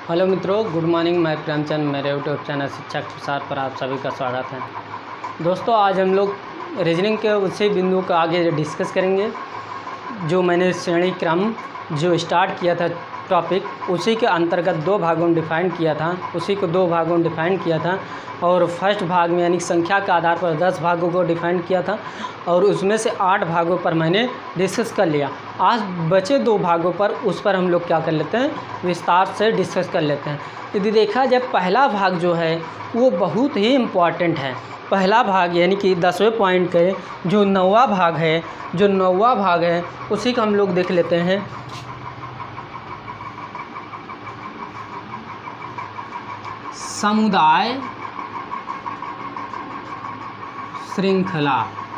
Hello मित्रों, good morning. मैं प्रेमचंद, मेरे यूट्यूब चैनल शिक्षा के प्रसार पर आप सभी का स्वागत है। दोस्तों, आज हम लोग रीजनिंग के उसी बिंदु का आगे डिस्कस करेंगे जो मैंने श्रेणी क्रम जो स्टार्ट किया था टॉपिक, उसी के अंतर्गत दो भागों में डिफ़ाइन किया था। और फर्स्ट भाग में यानी संख्या के आधार पर 10 भागों को डिफ़ाइन किया था और उसमें से 8 भागों पर मैंने डिस्कस कर लिया। आज बचे 2 भागों पर, उस पर हम लोग क्या कर लेते हैं, विस्तार से डिस्कस कर लेते हैं। यदि देखा जाए, पहला भाग जो है वो बहुत ही इम्पॉर्टेंट है। पहला भाग यानी कि 10वें पॉइंट के जो 9वां भाग है उसी का हम लोग देख लेते हैं। समुदाय श्रृंखला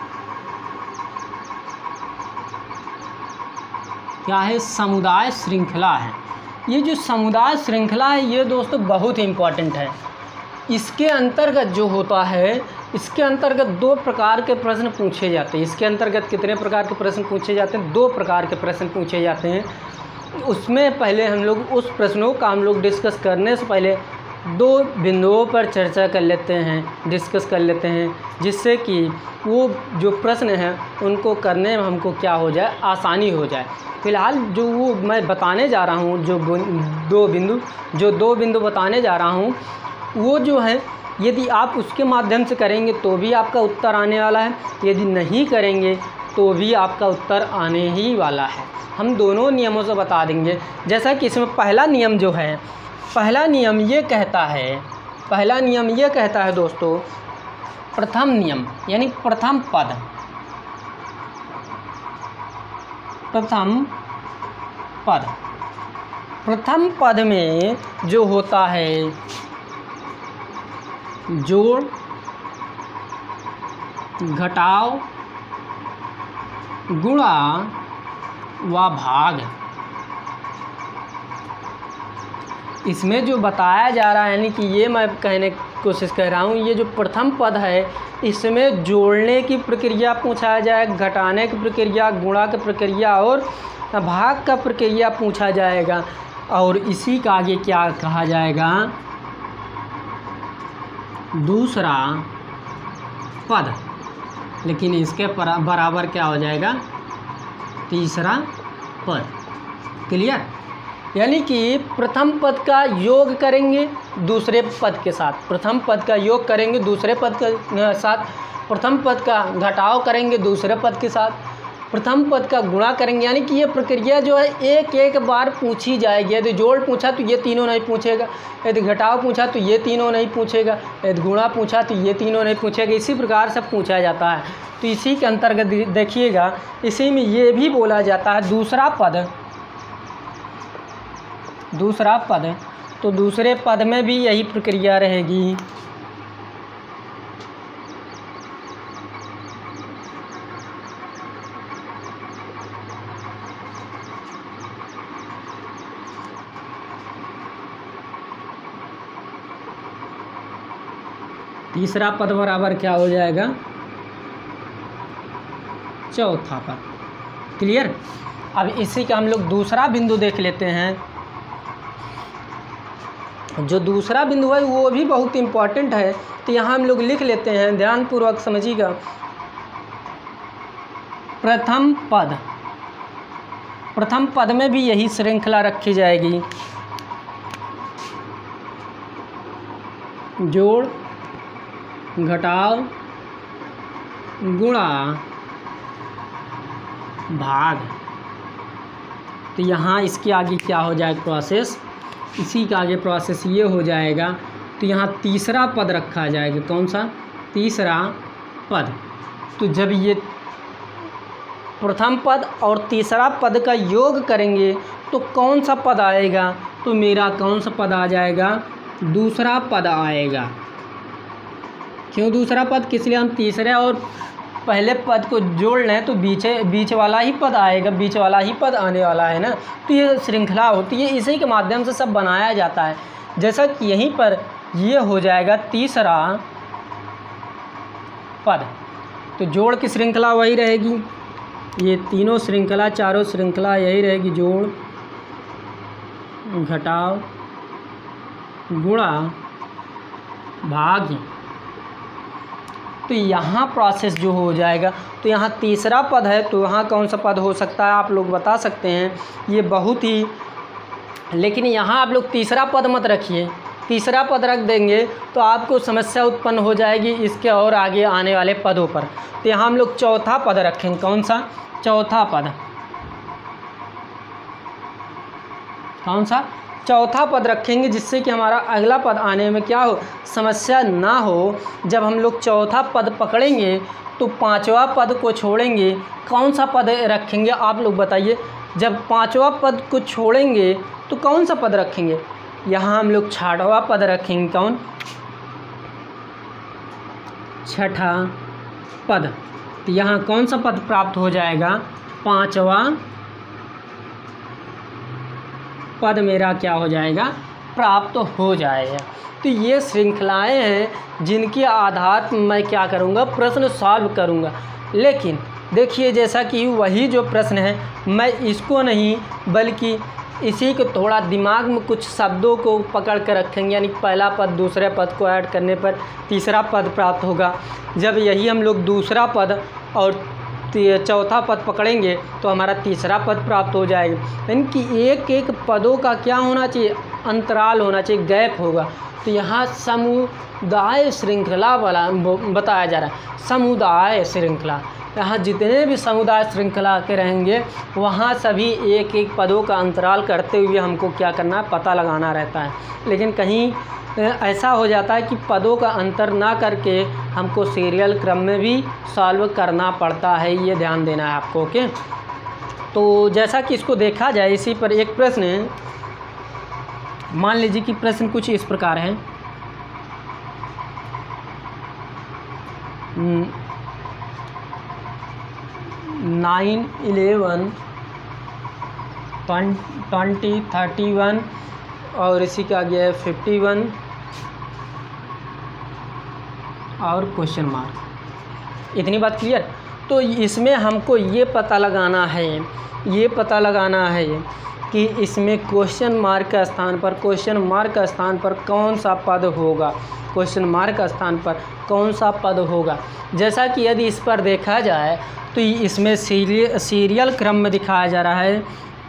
क्या है? समुदाय श्रृंखला है। ये जो समुदाय श्रृंखला है ये दोस्तों बहुत ही इम्पॉर्टेंट है। इसके अंतर्गत जो होता है, इसके अंतर्गत 2 प्रकार के प्रश्न पूछे जाते हैं। इसके अंतर्गत कितने प्रकार के प्रश्न पूछे जाते हैं? 2 प्रकार के प्रश्न पूछे जाते हैं। उसमें पहले हम लोग उस प्रश्नों का हम लोग डिस्कस करने से पहले 2 बिंदुओं पर चर्चा कर लेते हैं, डिस्कस कर लेते हैं, जिससे कि वो जो प्रश्न हैं उनको करने में हमको क्या हो जाए, आसानी हो जाए। फ़िलहाल जो वो मैं बताने जा रहा हूँ, जो 2 बिंदु बताने जा रहा हूँ, वो जो है यदि आप उसके माध्यम से करेंगे तो भी आपका उत्तर आने वाला है, यदि नहीं करेंगे तो भी आपका उत्तर आने ही वाला है। हम दोनों नियमों से बता देंगे। जैसा कि इसमें पहला नियम ये कहता है दोस्तों, प्रथम नियम यानी प्रथम पद में जो होता है जोड़, घटाव, गुणा व भाग। इसमें जो बताया जा रहा है, यानी कि ये मैं कहने की कोशिश कर रहा हूँ, ये जो प्रथम पद है इसमें जोड़ने की प्रक्रिया पूछा जाएगा, घटाने की प्रक्रिया, गुणा की प्रक्रिया और भाग का प्रक्रिया पूछा जाएगा। और इसी का आगे क्या कहा जाएगा, दूसरा पद, लेकिन इसके बराबर क्या हो जाएगा, तीसरा पद। क्लियर? यानी कि प्रथम पद का योग करेंगे दूसरे पद के साथ, प्रथम पद का योग करेंगे दूसरे पद के साथ, प्रथम पद का घटाव करेंगे दूसरे पद के साथ, प्रथम पद का गुणा करेंगे। यानी कि ये प्रक्रिया जो है एक बार पूछी जाएगी। यदि जोड़ पूछा तो ये तीनों नहीं पूछेगा, यदि घटाव पूछा तो ये तीनों नहीं पूछेगा, यदि गुणा पूछा तो ये तीनों नहीं पूछेगा। इसी प्रकार से पूछा जाता है। तो इसी के अंतर्गत देखिएगा, इसी में ये भी बोला जाता है दूसरा पद। तो दूसरे पद में भी यही प्रक्रिया रहेगी। तीसरा पद बराबर क्या हो जाएगा, चौथा पद। क्लियर? अब इसी का हम लोग दूसरा बिंदु देख लेते हैं। जो दूसरा बिंदु है वो भी बहुत इम्पॉर्टेंट है, तो यहाँ हम लोग लिख लेते हैं, ध्यानपूर्वक समझिएगा। प्रथम पद में भी यही श्रृंखला रखी जाएगी, जोड़, घटाव, गुणा, भाग। तो यहाँ इसके आगे क्या हो जाएगा प्रोसेस, इसी का आगे प्रोसेस ये हो जाएगा। तो यहाँ तीसरा पद रखा जाएगा। कौन सा? तीसरा पद। तो जब ये प्रथम पद और तीसरा पद का योग करेंगे तो कौन सा पद आएगा, तो मेरा कौन सा पद आ जाएगा, दूसरा पद आएगा। क्यों दूसरा पद? किस लिए? हम तीसरे और पहले पद को जोड़ लें तो बीच वाला ही पद आएगा, बीच वाला ही पद आने वाला है ना। तो ये श्रृंखला होती है, इसी के माध्यम से सब बनाया जाता है। जैसा कि यहीं पर ये हो जाएगा तीसरा पद, तो जोड़ की श्रृंखला वही रहेगी। ये तीनों श्रृंखला, चारों श्रृंखला यही रहेगी, जोड़, घटाव, गुणा भाग्य। तो यहाँ प्रोसेस जो हो जाएगा, तो यहाँ तीसरा पद है, तो यहाँ कौन सा पद हो सकता है आप लोग बता सकते हैं। ये बहुत ही, लेकिन यहाँ आप लोग तीसरा पद मत रखिए, तीसरा पद रख देंगे तो आपको समस्या उत्पन्न हो जाएगी इसके और आगे आने वाले पदों पर। तो यहाँ हम लोग चौथा पद रखेंगे। कौन सा चौथा पद? कौन सा चौथा पद रखेंगे, जिससे कि हमारा अगला पद आने में क्या हो, समस्या ना हो। जब हम लोग चौथा पद पकड़ेंगे तो पांचवा पद को छोड़ेंगे। कौन सा पद रखेंगे आप लोग बताइए। जब पांचवा पद को छोड़ेंगे तो कौन सा पद रखेंगे? यहाँ हम लोग छठवा पद रखेंगे। कौन? छठा पद। तो यहाँ कौन सा पद प्राप्त हो जाएगा? पांचवा पद मेरा क्या हो जाएगा? प्राप्त हो जाएगा। तो ये श्रृंखलाएं हैं जिनके आधार पर मैं क्या करूँगा, प्रश्न सॉल्व करूँगा। लेकिन देखिए, जैसा कि वही जो प्रश्न है, मैं इसको नहीं बल्कि इसी को थोड़ा दिमाग में कुछ शब्दों को पकड़ कर रखेंगे। यानी पहला पद दूसरे पद को ऐड करने पर तीसरा पद प्राप्त होगा। जब यही हम लोग दूसरा पद और चौथा पद पकड़ेंगे तो हमारा तीसरा पद प्राप्त हो जाएगा। यानी कि एक एक पदों का क्या होना चाहिए? अंतराल होना चाहिए, गैप होगा। तो यहाँ समुदाय श्रृंखला वाला बताया जा रहा है। समुदाय श्रृंखला, यहाँ जितने भी समुदाय श्रृंखला के रहेंगे वहाँ सभी एक एक पदों का अंतराल करते हुए हमको क्या करना है, पता लगाना रहता है। लेकिन कहीं ऐसा हो जाता है कि पदों का अंतर ना करके हमको सीरियल क्रम में भी सॉल्व करना पड़ता है, ये ध्यान देना है आपको। ओके, तो जैसा कि इसको देखा जाए, इसी पर एक प्रश्न है। मान लीजिए कि प्रश्न कुछ इस प्रकार है। 9, 11, 20, 31 और इसी का आगे है 51 और क्वेश्चन मार्क। इतनी बात क्लियर? तो इसमें हमको ये पता लगाना है कि इसमें क्वेश्चन मार्क का स्थान पर कौन सा पद होगा, क्वेश्चन मार्क का स्थान पर कौन सा पद होगा। जैसा कि यदि इस पर देखा जाए तो इसमें सीरियल क्रम में दिखाया जा रहा है।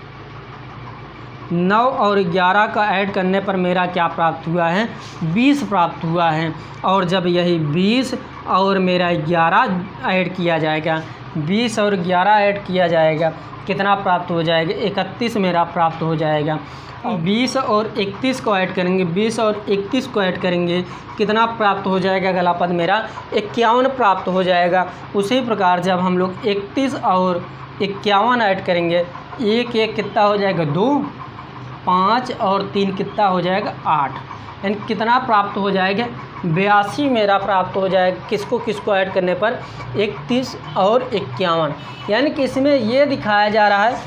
9 और 11 का ऐड करने पर मेरा क्या प्राप्त हुआ है? 20 प्राप्त हुआ है। और जब यही 20 और मेरा 11 ऐड किया जाएगा, 20 और 11 ऐड किया जाएगा, कितना प्राप्त हो जाएगा? 31 मेरा प्राप्त हो जाएगा। 20 और 31 को ऐड करेंगे, 20 और 31 को ऐड करेंगे, कितना प्राप्त हो जाएगा? अगला पद मेरा 51 प्राप्त हो जाएगा। उसी प्रकार जब हम लोग 31 और 51 ऐड करेंगे, एक एक कितना हो जाएगा? 2, 5 और 3 कितना हो जाएगा? 8। यानी कितना प्राप्त हो जाएगा? 82 मेरा प्राप्त हो जाएगा। किसको ऐड करने पर? 31 और 51। यानी कि इसमें ये दिखाया जा रहा है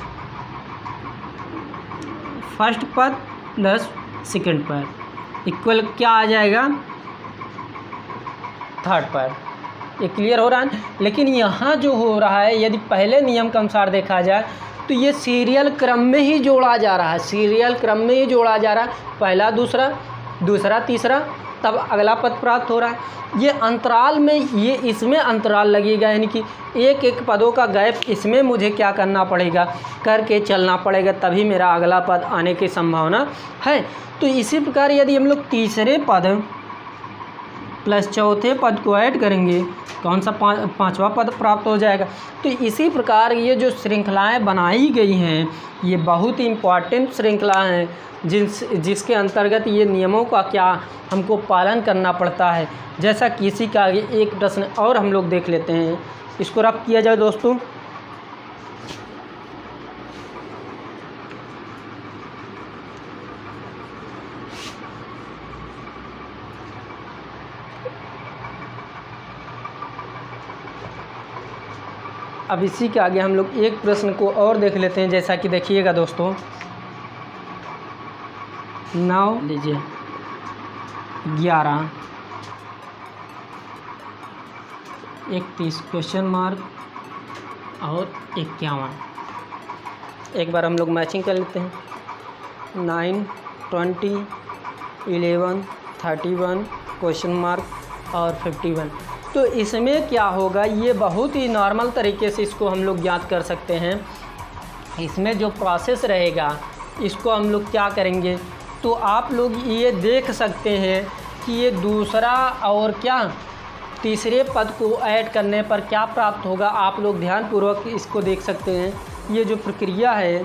फर्स्ट पद प्लस सेकंड पद इक्वल क्या आ जाएगा? थर्ड पद। ये क्लियर हो रहा है? लेकिन यहाँ जो हो रहा है, यदि पहले नियम के अनुसार देखा जाए तो ये सीरियल क्रम में ही जोड़ा जा रहा है, पहला दूसरा तीसरा, तब अगला पद प्राप्त हो रहा है। ये अंतराल में, ये इसमें अंतराल लगेगा, यानी कि एक एक पदों का गैप इसमें मुझे क्या करना पड़ेगा, करके चलना पड़ेगा, तभी मेरा अगला पद आने की संभावना है। तो इसी प्रकार यदि हम लोग तीसरे पद प्लस चौथे पद को ऐड करेंगे, कौन सा? पांचवा पद प्राप्त हो जाएगा। तो इसी प्रकार ये जो श्रृंखलाएं बनाई गई हैं, ये बहुत ही इम्पॉर्टेंट श्रृंखला हैं, जिसके अंतर्गत ये नियमों का क्या हमको पालन करना पड़ता है। जैसा कि इसी का आगे एक प्रश्न और हम लोग देख लेते हैं। इसको रब किया जाए दोस्तों। अब इसी के आगे हम लोग एक प्रश्न को और देख लेते हैं। जैसा कि देखिएगा दोस्तों, 9 लीजिए 11 31 क्वेश्चन मार्क और 51। एक बार हम लोग मैचिंग कर लेते हैं। 9, 20, 11, 31 क्वेश्चन मार्क और 51। तो इसमें क्या होगा, ये बहुत ही नॉर्मल तरीके से इसको हम लोग ज्ञात कर सकते हैं। इसमें जो प्रोसेस रहेगा इसको हम लोग क्या करेंगे, तो आप लोग ये देख सकते हैं कि ये दूसरा और क्या तीसरे पद को ऐड करने पर क्या प्राप्त होगा। आप लोग ध्यानपूर्वक इसको देख सकते हैं। ये जो प्रक्रिया है,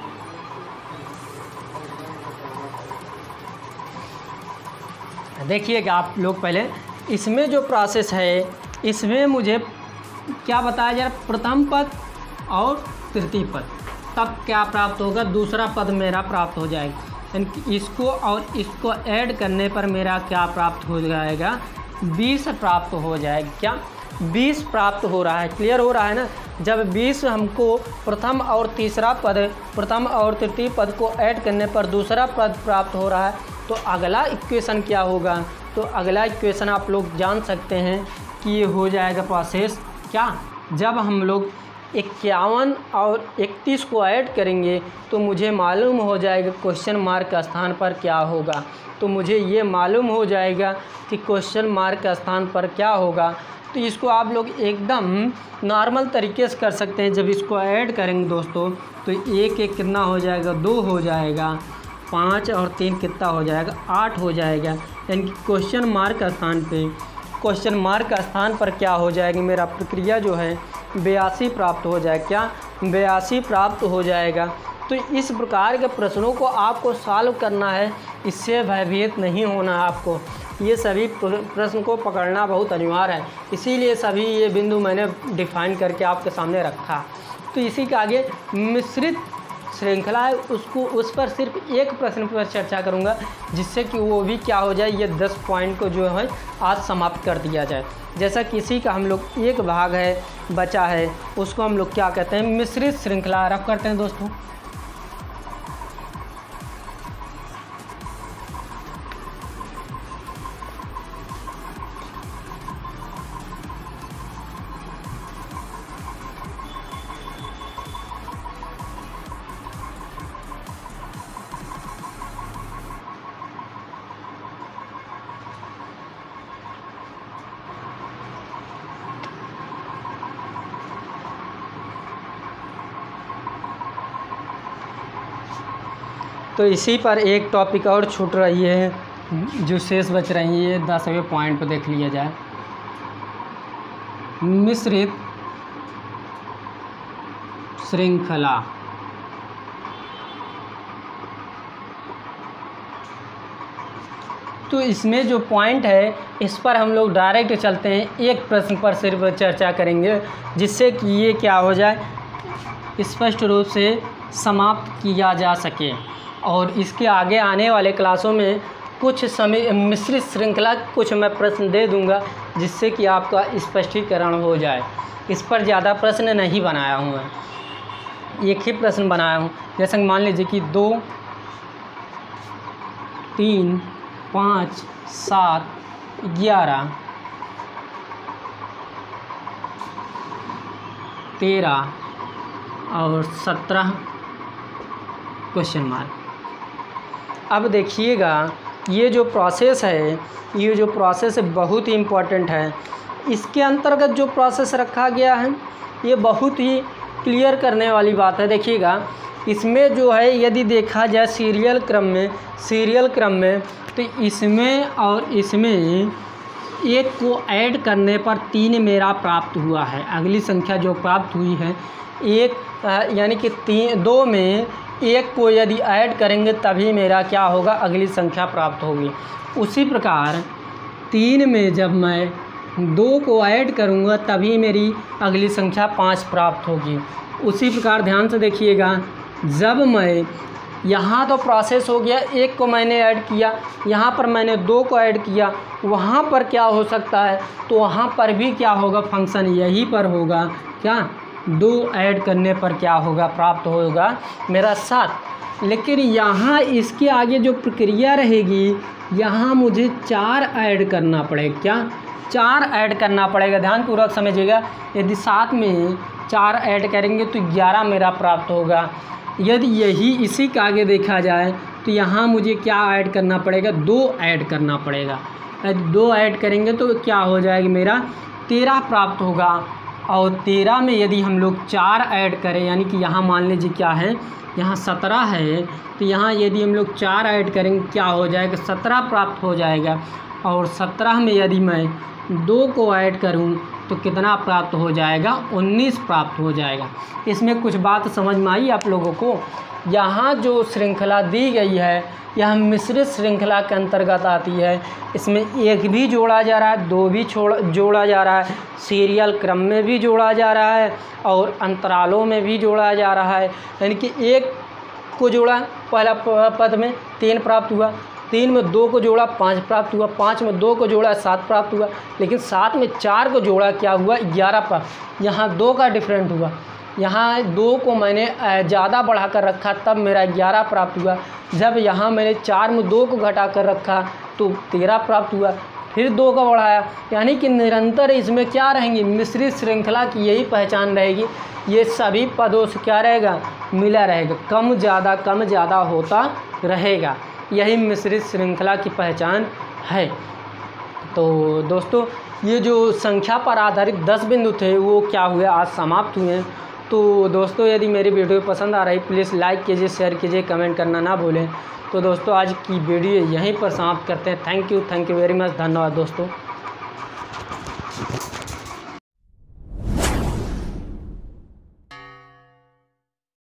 देखिएगा आप लोग पहले, इसमें जो प्रोसेस है इसमें मुझे क्या बताया जा रहा है, प्रथम पद और तृतीय पद, तब क्या प्राप्त होगा, दूसरा पद मेरा प्राप्त हो जाएगा। यानी इसको और इसको ऐड करने पर मेरा क्या प्राप्त हो जाएगा, 20 प्राप्त हो जाएगा। क्या 20 प्राप्त हो रहा है, क्लियर हो रहा है ना। जब 20 हमको प्रथम और तीसरा पद, प्रथम और तृतीय पद को ऐड करने पर दूसरा पद प्राप्त हो रहा है, तो अगला इक्वेशन क्या होगा, तो अगला इक्वेशन आप लोग जान सकते हैं कि ये हो जाएगा प्रोसेस क्या, जब हम लोग 51 और 31 को ऐड करेंगे तो मुझे मालूम हो जाएगा क्वेश्चन मार्क का स्थान पर क्या होगा। तो मुझे ये मालूम हो जाएगा कि क्वेश्चन मार्क का स्थान पर क्या होगा। तो इसको आप लोग एकदम नॉर्मल तरीके से कर सकते हैं। जब इसको ऐड करेंगे दोस्तों तो 1 1 कितना हो जाएगा, 2 हो जाएगा, 5 और 3 कितना हो जाएगा, 8 हो जाएगा। यानी कि क्वेश्चन मार्क का स्थान पे, क्वेश्चन मार्क का स्थान पर क्या हो जाएगी, मेरा प्रक्रिया जो है 82 प्राप्त हो जाएगा। क्या 82 प्राप्त हो जाएगा। तो इस प्रकार के प्रश्नों को आपको सॉल्व करना है, इससे भयभीत नहीं होना है आपको। ये सभी प्रश्न को पकड़ना बहुत अनिवार्य है, इसीलिए सभी ये बिंदु मैंने डिफाइन करके आपके सामने रखा। तो इसी के आगे मिश्रित श्रृंखला है, उस पर सिर्फ एक प्रश्न पर चर्चा करूंगा, जिससे कि वो भी क्या हो जाए, ये 10 पॉइंट को जो है आज समाप्त कर दिया जाए। जैसा किसी का हम लोग एक भाग है बचा है, उसको हम लोग क्या कहते हैं, मिश्रित श्रृंखला रफ करते हैं दोस्तों। तो इसी पर एक टॉपिक और छूट रही है, जो शेष बच रही है 10वें पॉइंट पर देख लिया जाए। मिश्रित श्रृंखला। तो इसमें जो पॉइंट है इस पर हम लोग डायरेक्ट चलते हैं, एक प्रश्न पर सिर्फ चर्चा करेंगे, जिससे कि ये क्या हो जाए, स्पष्ट रूप से समाप्त किया जा सके। और इसके आगे आने वाले क्लासों में कुछ समय मिश्रित श्रृंखला कुछ मैं प्रश्न दे दूंगा, जिससे कि आपका स्पष्टीकरण हो जाए। इस पर ज़्यादा प्रश्न नहीं बनाया हूँ मैं, एक ही प्रश्न बनाया हूँ। जैसे मान लीजिए कि 2, 3, 5, 7, 11, 13 और 17 क्वेश्चन मार्क। अब देखिएगा ये जो प्रोसेस है, ये जो प्रोसेस है बहुत ही इम्पोर्टेंट है। इसके अंतर्गत जो प्रोसेस रखा गया है ये बहुत ही क्लियर करने वाली बात है। देखिएगा इसमें जो है यदि देखा जाए सीरियल क्रम में तो इसमें और इसमें एक को ऐड करने पर 3 मेरा प्राप्त हुआ है। अगली संख्या जो प्राप्त हुई है एक, यानी कि 2 में एक को यदि ऐड करेंगे तभी मेरा क्या होगा, अगली संख्या प्राप्त होगी। उसी प्रकार 3 में जब मैं 2 को ऐड करूंगा तभी मेरी अगली संख्या 5 प्राप्त होगी। उसी प्रकार ध्यान से देखिएगा, जब मैं यहाँ तो प्रोसेस हो गया, 1 को मैंने ऐड किया, यहाँ पर मैंने 2 को ऐड किया, वहाँ पर क्या हो सकता है, तो वहाँ पर भी क्या होगा, फंक्शन यहीं पर होगा, क्या 2 ऐड करने पर क्या होगा, प्राप्त होगा मेरा 7। लेकिन यहाँ इसके आगे जो प्रक्रिया रहेगी, यहाँ मुझे 4 ऐड करना पड़ेगा। क्या 4 ऐड करना पड़ेगा, ध्यानपूर्वक समझिएगा। यदि 7 में 4 ऐड करेंगे तो 11 मेरा प्राप्त होगा। यदि यही इसी के आगे देखा जाए तो यहाँ मुझे क्या ऐड करना पड़ेगा, 2 ऐड करना पड़ेगा। 2 ऐड करेंगे तो क्या हो जाएगा, मेरा 13 प्राप्त होगा। और 13 में यदि हम लोग 4 ऐड करें, यानी कि यहाँ मान लीजिए क्या है, यहाँ 17 है, तो यहाँ यदि हम लोग 4 ऐड करेंगे क्या हो जाएगा, 17 प्राप्त हो जाएगा। और 17 में यदि मैं 2 को ऐड करूँ तो कितना प्राप्त हो जाएगा, 19 प्राप्त हो जाएगा। इसमें कुछ बात समझ में आई आप लोगों को। यहाँ जो श्रृंखला दी गई है यह मिश्रित श्रृंखला के अंतर्गत आती है। इसमें 1 भी जोड़ा जा रहा है, 2 भी जोड़ा जा रहा है, सीरियल क्रम में भी जोड़ा जा रहा है और अंतरालों में भी जोड़ा जा रहा है। यानी कि 1 को जोड़ा पहला पद में 3 प्राप्त हुआ, 3 में 2 को जोड़ा 5 प्राप्त हुआ, 5 में 2 को जोड़ा 7 प्राप्त हुआ, लेकिन 7 में 4 को जोड़ा क्या हुआ, 11 प्राप्त। यहाँ 2 का डिफरेंट हुआ, यहाँ 2 को मैंने ज़्यादा बढ़ा कर रखा तब मेरा 11 प्राप्त हुआ। जब यहाँ मैंने 4 में 2 को घटा कर रखा तो 13 प्राप्त हुआ, फिर 2 का बढ़ाया। यानी कि निरंतर इसमें क्या रहेंगी, मिश्रित श्रृंखला की यही पहचान रहेगी। ये सभी पदों से क्या रहेगा, मिला रहेगा, कम ज़्यादा होता रहेगा। यही मिश्रित श्रृंखला की पहचान है। तो दोस्तों ये जो संख्या पर आधारित 10 बिंदु थे वो क्या हुए, आज समाप्त हुए हैं। तो दोस्तों यदि मेरी वीडियो पसंद आ रही प्लीज़ लाइक कीजिए, शेयर कीजिए, कमेंट करना ना भूलें। तो दोस्तों आज की वीडियो यहीं पर समाप्त करते हैं। थैंक यू वेरी मच, धन्यवाद दोस्तों।